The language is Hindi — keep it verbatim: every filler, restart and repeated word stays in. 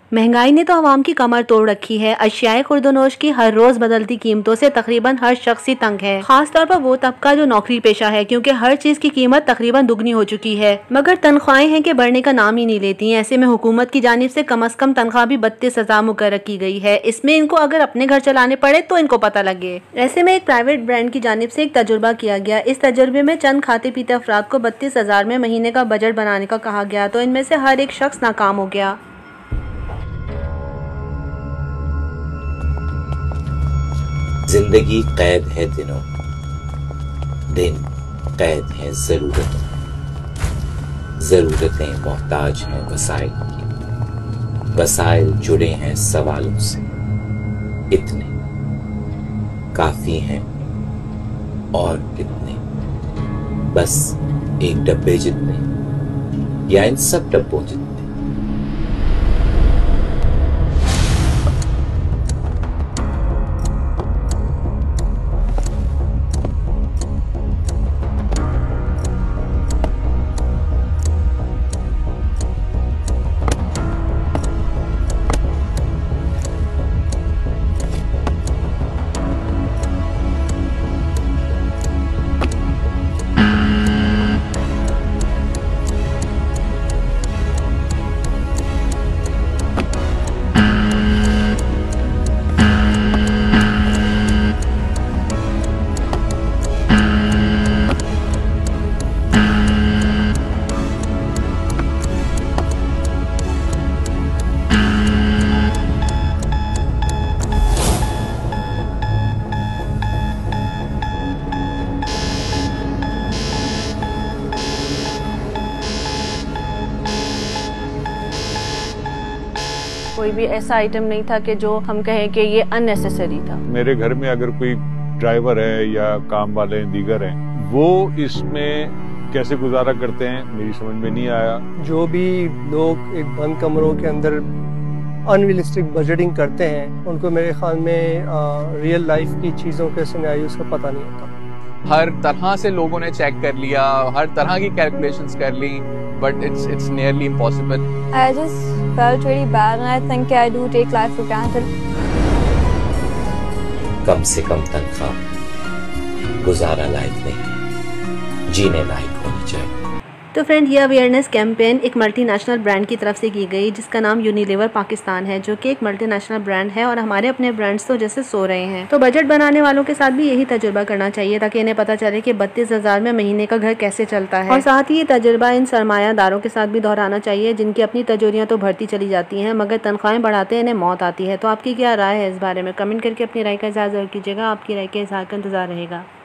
महंगाई ने तो आवाम की कमर तोड़ रखी है। अशियाए खुर्दनोश की हर रोज बदलती कीमतों से तकरीबन हर शख्स ही तंग है, खास तौर पर वो तबका जो नौकरी पेशा है, क्योंकि हर चीज की कीमत तकरीबन दुगनी हो चुकी है। मगर तनख्वाहें हैं कि बढ़ने का नाम ही नहीं लेती हैं। ऐसे में हुकूमत की जानिब से कम अज कम तनख्वाह भी बत्तीस हजार मुकर्रर की गई है। इसमें इनको अगर अपने घर चलाने पड़े तो इनको पता लगे। ऐसे में एक प्राइवेट ब्रांड की जानिब से एक तजुर्बा किया गया। इस तजुर्बे में चंद खाते पीते अफराद को बत्तीस हजार में महीने का बजट बनाने का कहा गया, तो इनमें से हर एक शख्स नाकाम हो गया। जिंदगी कैद है दिनों, दिन कैद है जरूरतों, जरूरतें मोहताज हैं वसाइल की, वसाइल जुड़े हैं सवालों से। इतने काफी हैं और कितने, बस एक डब्बे जितने या इन सब डब्बों जितने। कोई भी ऐसा आइटम नहीं था कि जो हम कहें कि ये अननेसेसरी था। मेरे घर में अगर कोई ड्राइवर है या काम वाले दीगर हैं, वो इसमें कैसे गुजारा करते हैं मेरी समझ में नहीं आया। जो भी लोग एक बंद कमरों के अंदर अनरियलिस्टिक बजटिंग करते हैं, उनको मेरे ख्याल में रियल लाइफ की चीज़ों के सिनेरियोस का पता नहीं होता। हर तरह से लोगों ने चेक कर लिया, हर तरह की कैलकुलेशंस कर ली, but it's it's nearly impossible. I just felt really bad and I think I do take life for granted. कम से कम तनख्वाह गुजारा लायक नहीं, जीने लायक होनी चाहिए। तो फ्रेंड, ये अवेयरनेस कैंपेन एक मल्टीनेशनल ब्रांड की तरफ से की गई जिसका नाम यूनिलीवर पाकिस्तान है, जो कि एक मल्टीनेशनल ब्रांड है और हमारे अपने ब्रांड्स तो जैसे सो रहे हैं। तो बजट बनाने वालों के साथ भी यही तजुर्बा करना चाहिए ताकि इन्हें पता चले कि बत्तीस हजार में महीने का घर कैसे चलता है। और साथ ही ये तजुर्बा इन सरमायादारों के साथ भी दोहराना चाहिए जिनकी अपनी तजोरियाँ तो भरती चली जाती हैं मगर तनख्वाहें बढ़ाते इन्हें मौत आती है। तो आपकी क्या राय है इस बारे में? कमेंट करके अपनी राय का इज़हार जरूर कीजिएगा। आपकी राय के इज़हार का इंतजार रहेगा।